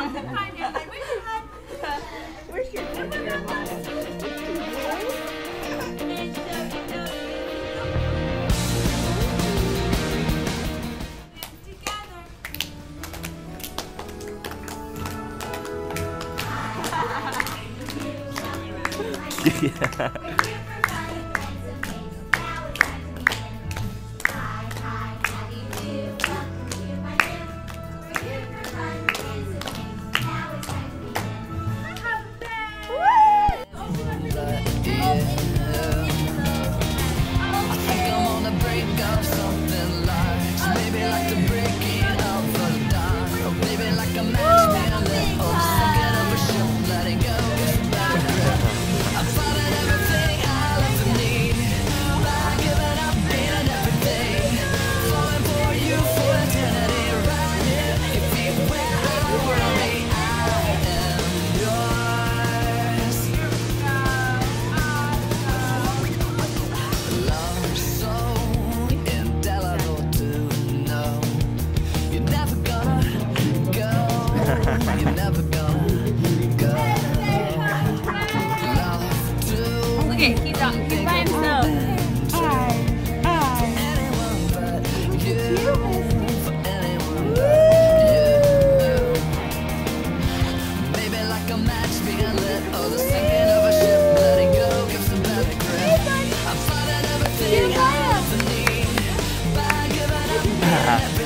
Where's your Jeremiah? Yeah. Okay, he's by himself. Baby, like a match being lit, or the sinking of a ship, letting go gives a better grip. I'm finding everything I ever need by giving up.